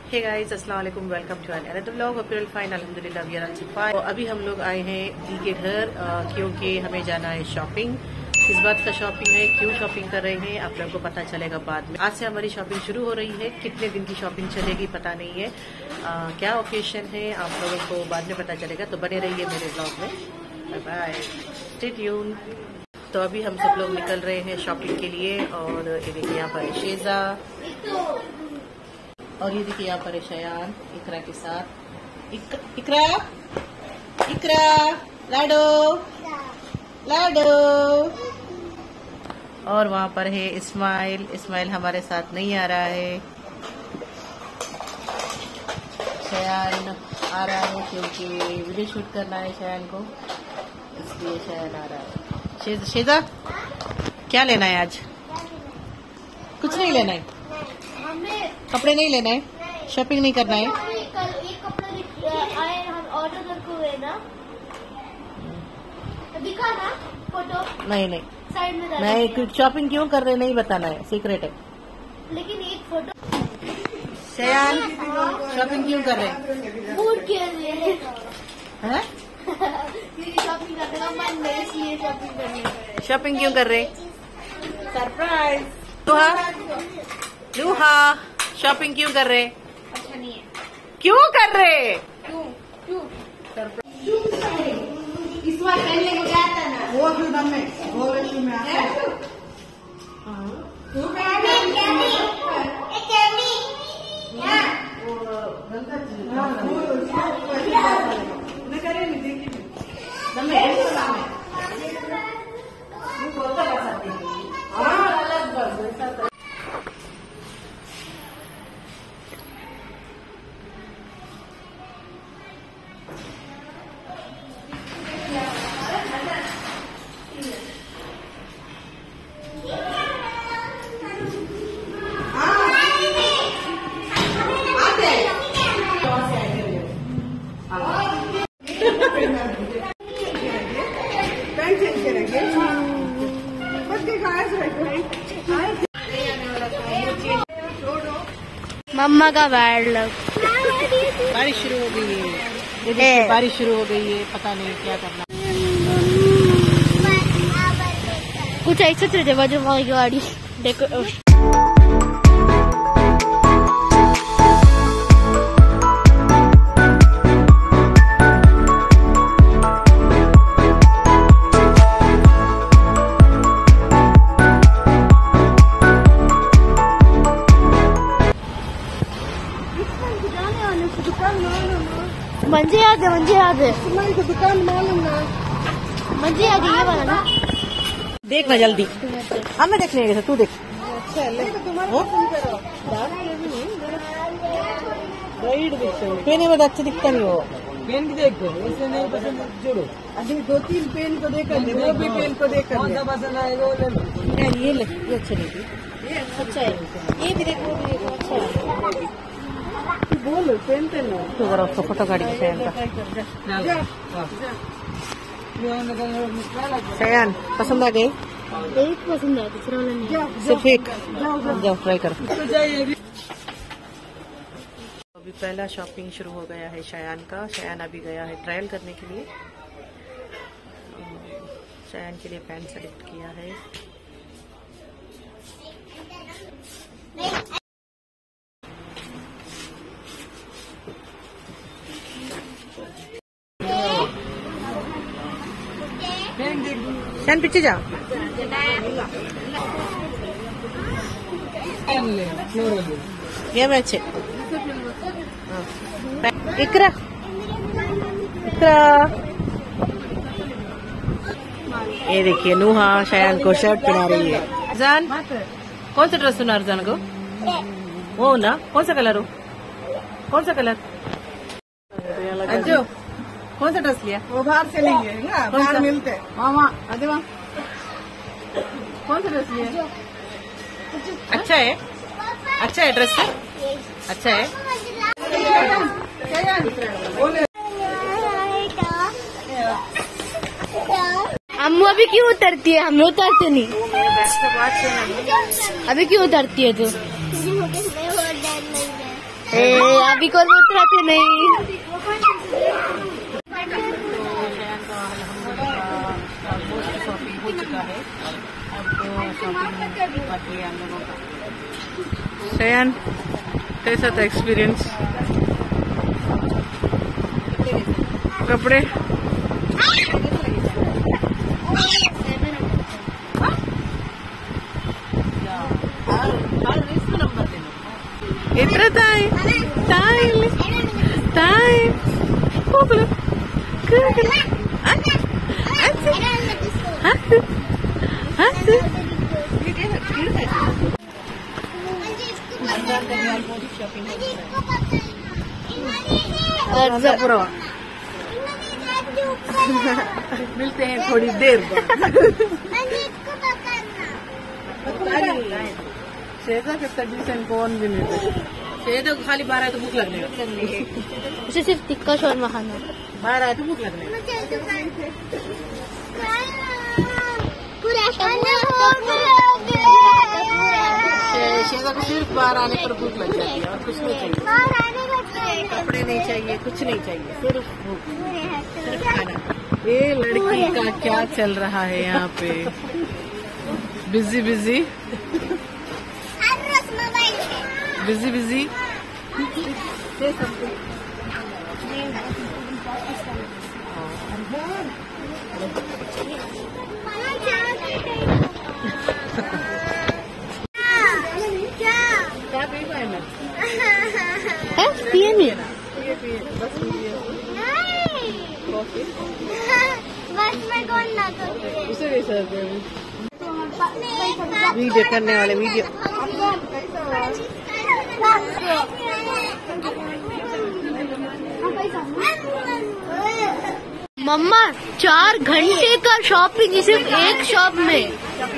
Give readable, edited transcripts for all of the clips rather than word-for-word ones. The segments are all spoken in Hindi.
हे गाइस, अस्सलाम वालेकुम, welcome to another vlog. Hope you are fine, अल्हम्दुलिल्लाह वी आर ऑल्सो फाइन। अभी हम लोग आए हैं दी के घर क्योंकि हमें जाना है शॉपिंग। किस बात का शॉपिंग है, क्यों शॉपिंग कर रहे हैं, आप लोगों को पता चलेगा बाद में। आज से हमारी शॉपिंग शुरू हो रही है। कितने दिन की शॉपिंग चलेगी पता नहीं है, क्या ओकेशन है आप लोगों को बाद में पता चलेगा, तो बने रहिए मेरे व्लॉग में। Bye bye, stay tune. तो अभी हम सब लोग निकल रहे हैं शॉपिंग के लिए। और ये देखिए यहाँ पर शेजा, और ये देखिए यहाँ पर शयान इकरा के साथ। इकरा इकरा लाडो लाडो। और वहाँ पर है इस्माइल। इस्माइल हमारे साथ नहीं आ रहा है। शयान आ रहा है क्योंकि वीडियो शूट करना है शयान को, इसलिए शयान आ रहा है। शेजा क्या लेना है आज? कुछ नहीं लेना है, कपड़े नहीं लेना है, शॉपिंग नहीं करना है। दिखा ना फोटो। नहीं नहीं साइड में नहीं, शॉपिंग क्यों कर रहे नहीं बताना है, सीक्रेट है। लेकिन एक फोटो। शयान शॉपिंग क्यों कर रहे हैं? मूड के लिए हैं? शॉपिंग करने का मन है, इसलिए शॉपिंग करने। शॉपिंग क्यों कर रहे? सरप्राइज। लूहा शॉपिंग क्यों कर रहे? अच्छा नहीं है। क्यों कर रहे? क्यों क्यों इस बार पहले को गया था ना वो फिल्म में वो रेशो में आता है। मम्मा का बैड लक। बारिश शुरू हो गई है, ये देखिए बारिश शुरू हो गई है, पता नहीं क्या करना। कुछ ऐसे चलते बाजू हमारी गाड़ी देखो। मंजे याद है, मंजे याद है, दुकान मालूम ना, मंजे याद है, ये वाला ना। देखना जल्दी, हमें देखने गए थे, तू देख। पेन में अच्छा दिखता नहीं वो। पेन भी देखो, ऐसे नहीं पसंद जोड़ो। अभी 2-3 पेन को देखकर वो भी पेन को देखकर कौन सा पसंद आएगा वो ले लो। ये अच्छे नहीं थी, ये अच्छा है, ये भी देखो, वो भी देखो, अच्छा है। बोलो पेन पे लो तो जरा उसको फोटो गाड़ी शयान का। शयान पसंद आ गई? एक पसंद है, दूसरा वाला नहीं। सिर्फ एक, जाओ ट्राई करो। अभी पहला शॉपिंग शुरू हो गया है शयान का। शयान अभी गया है ट्रायल करने के लिए। शयान के लिए पैंट सेलेक्ट किया है। शयान पीछे जा। ये मैं अच्छे। इकरा इकरा, ये देखिए नूहा शयान को शर्ट पहना रही है। अरजान कौन सा ड्रेस सुना अरजान को? वो ना, कौन सा कलर हो? कौन सा कलर? अंजू कौन सा ड्रेस लिया? वो बाहर से लेंगे ना, बाहर मिलते। मामा अरे वाह, कौन सा ड्रेस लिया? अच्छा है, अच्छा है ड्रेस से, अच्छा है। अम्मू अभी क्यों उतरती है? हमें उतरते नहीं। अभी क्यों उतरती है तू? अभी को उतराते नहीं। शॉपिंग हो चुका है, अब शॉपिंग बाकी है हम लोगों का। शयान, कैसा था एक्सपीरियंस? कपड़े इतना मिलते हैं थोड़ी देर बाद। शेजा के सजेशन कौन भी नहीं दे। शेजा को खाली 12 तो भूख लगने लगी। उसे सिर्फ टिक्का शौरमा खाना। 12 तो भूख लगने लगी। शेजा को सिर्फ 12 आने पर भूख लग जाती है और कुछ नहीं चाहिए, कपड़े नहीं चाहिए, कुछ नहीं चाहिए, सिर्फ भूख, सिर्फ खाना। ये लड़की का क्या चल रहा है यहाँ पे? Busy busy busy busy. पिए नहीं वीडियो करने वाले वीडियो। मम्मा 4 घंटे का शॉपिंग सिर्फ एक शॉप में।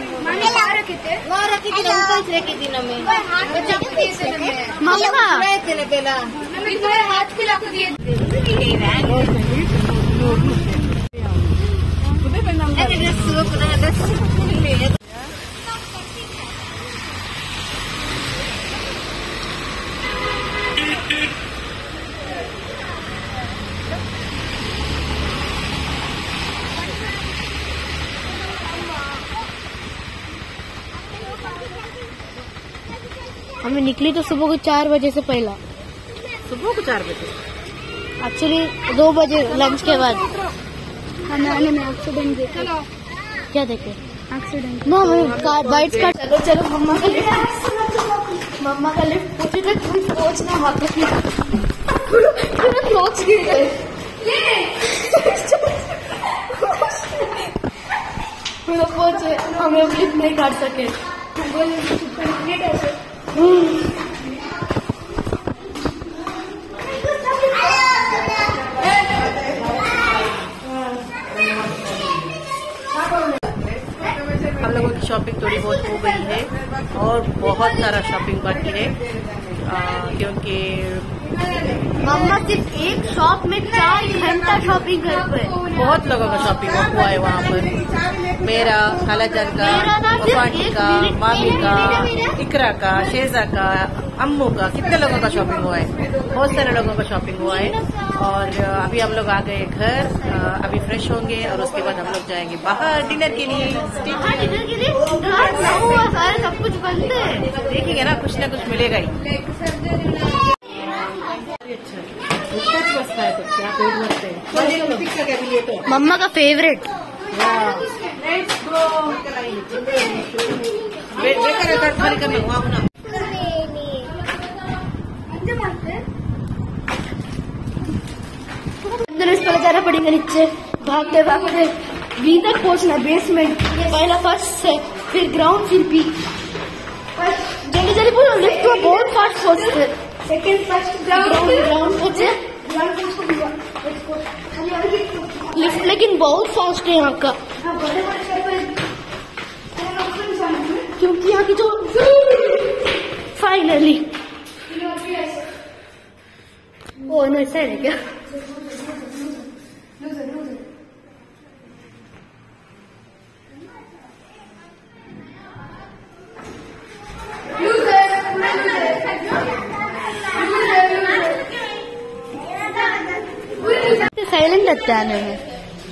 मम्मा हमें निकली तो सुबह को 4 बजे से पहला। सुबह को 4 बजे एक्चुअली 2 बजे लंच के बाद। हमें आने में एक्सीडेंट देखे। क्या देखे? एक्सीडेंट। नो बाइट्स का। चलो चलो मम्मा का लिफ्ट। मम्मा का लिफ्ट पूछे तो तुम पहुंचना वापस पहुंच गए। पहुंचे हम लोग लिफ्ट नहीं काट सके। हम लोगों की शॉपिंग थोड़ी बहुत हो गई है और बहुत सारा शॉपिंग बाकी है, क्योंकि मम्मा सिर्फ एक शॉप में 4 घंटा शॉपिंग कर पाए। बहुत लोगों का शॉपिंग हुआ है वहाँ पर। मेरा, खालाजान का, पापा का, मामी का, इकरा का, शेजा का, अम्मू का, कितने लोगों का शॉपिंग हुआ है। बहुत सारे लोगों का शॉपिंग हुआ है और अभी हम लोग आ गए घर। अभी फ्रेश होंगे और उसके बाद हम लोग जाएंगे बाहर डिनर के लिए। डिनर के लिए सारे सब कुछ बंद है। देखेंगे ना, कुछ ना कुछ मिलेगा ही। बसता है तो क्या पेट लगते हैं। मम्मा का फेवरेट। खाली करने वहाँ होना। पहले जाना पड़ेगा नीचे, भागते भागते बी तक पहुंचना। बेसमेंट पहला फर्स्ट से, फिर ग्राउंड, फिर बी। जल्दी जल्दी बोलो, लिफ्ट तो बहुत फास्ट पहुंचते। सेकंड फर्स्ट ग्राउंड पहुंचे लिफ्ट, लेकिन बहुत फास्ट है यहाँ का, क्योंकि यहाँ की जो फाइनली वो नो ऐसा है क्या? चैलेंज लगता है आने में।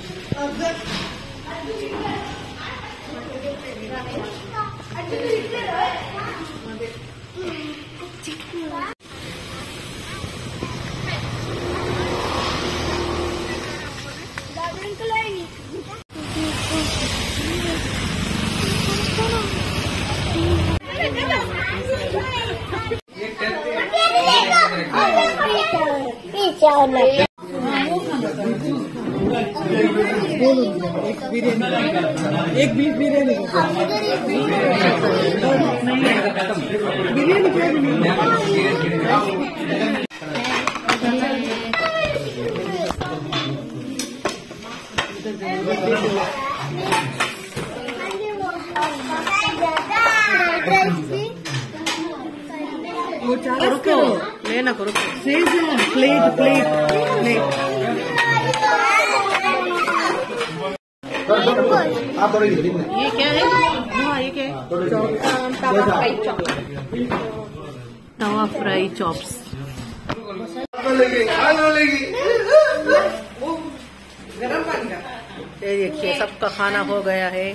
एक बीफ बिरयानी रुको लेना करो प्लेट प्लेट ये क्या है? हाँ ये क्या है? Tawa fry chops. ये देखिए सबका खाना हो गया है।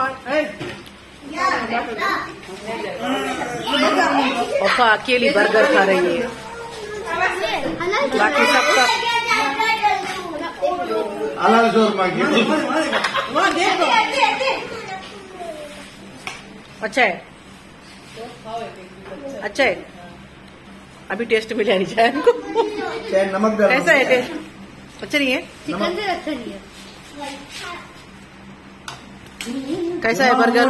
ओफा अकेली बर्गर खा रही है, बाकी सबका अच्छा है, अच्छा है। अभी टेस्ट मिला नहीं जाए इनको। नमक कैसा है टेस्ट? अच्छा नहीं है? चिकन से अच्छा नहीं है। कैसा है बर्गर?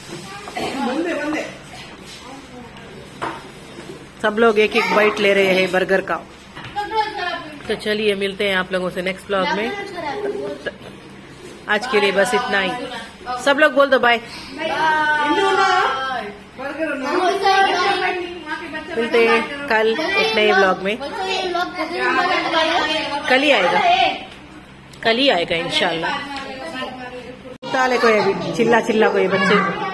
सब लोग एक एक बाइट ले रहे हैं बर्गर का। तो चलिए मिलते हैं आप लोगों से नेक्स्ट ब्लॉग में। आज के लिए बस इतना ही। सब लोग बोल दो बाय। मिलते हैं कल एक नए ब्लॉग में। कल ही आएगा इंशाल्लाह। कोई अभी चिल्ला कोई बच्चे